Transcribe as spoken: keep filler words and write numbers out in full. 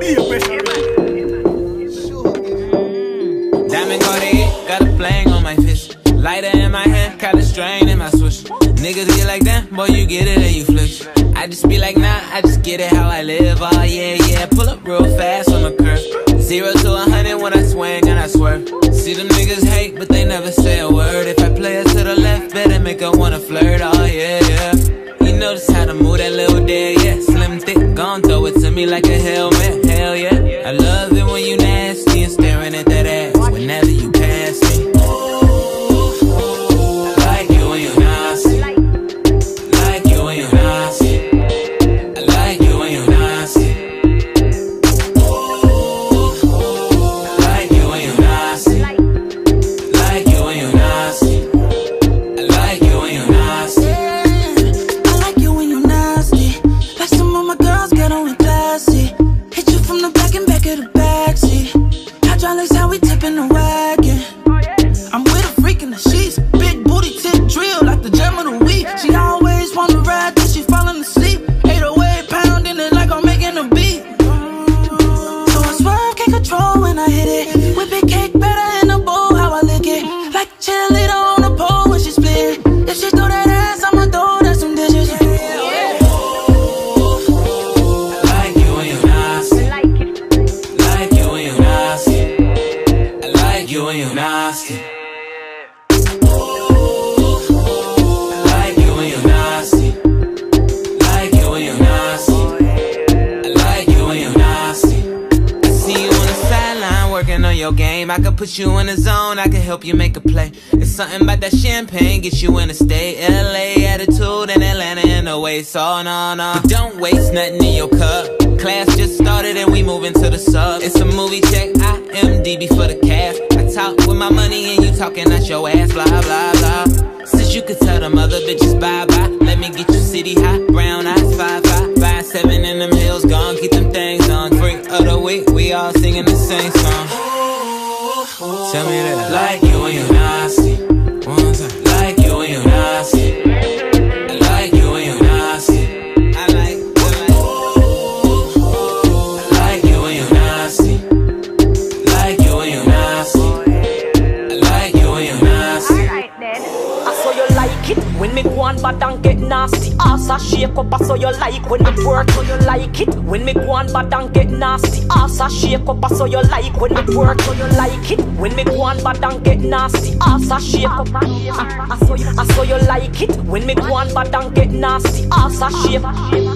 be a pressure. Diamond Cartier, got a flang on my fist. Lighter in my hand, got a strain in my switch. Niggas get like that, boy, you get it and you flinch. I just be like, nah, I just get it how I live. Oh yeah, yeah, pull up real fast on the curve. Zero to a hundred when I swing and I swerve. See them niggas hate, but they never say a word. If I play her to the left, better make her wanna flirt. Oh yeah, yeah. You notice how to move that little dead, yeah. Slim, thick, gon' throw it to me like a helmet. Hell yeah. I love it when you nasty and staring at that ass whenever you pass me. Like you when you nasty. Like you when you nasty. I like you when you nasty. Like you when you nasty. Like you when you nasty. I like you when you nasty. I like you when you nasty. Like some of my girls get on with classy. Hit you from the back and back of the backseat. Hydraulics how we tipping the wagon. I'm with a freak in the sheets. Big booty tip drill like the gem of the week. She always wanna ride till she falling asleep. eight oh eight pounding it like I'm making a beat. So I swerve, can't control when I hit it. Whip it cake better in a bowl, how I lick it. Like a cheerleader on the pole when she split. If she throw that ass, I'ma throw that some digits. Like you when you nasty. Like you when you nasty. I like you when you nasty. Like you when you nasty. Like you when you nasty. I like you when you nasty. I see you on the sideline working on your game. I could put you in the zone, I could help you make a play. It's something about that champagne, get you in the state. L A attitude and Atlanta in the way. So no, no, but don't waste nothing in your cup. Class just started and we moving to the sub. It's a movie check, I M D B for the cash. I talk with my money and you talking out your ass, blah, blah, blah. Since you could tell them other bitches bye-bye, let me get you city hot, brown eyes, five, five, five, seven in them hills, gone, keep them things on. Freak of the week, we all singing the same song. Tell me that. Like you when you nasty. One time. Like you when you nasty. I like you when you nasty. I like, I like. Like you when you nasty. Like you when you nasty. I like you when you nasty. Alright then. I saw you like it when me go on bad and get nasty. Ass a shake up, I saw you like when me twerk. So you like it when me go on bad and get nasty. Ass a shake up, I saw you like when me twerk. So you like it when me go on bad and get nasty. Ass a shake up, I, I saw you, I saw you like it when me go on bad and get nasty. Ass a shake.